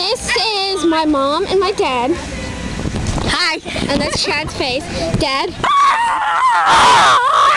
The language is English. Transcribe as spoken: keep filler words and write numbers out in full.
This is my mom and my dad. Hi. And that's Chad's face. Dad.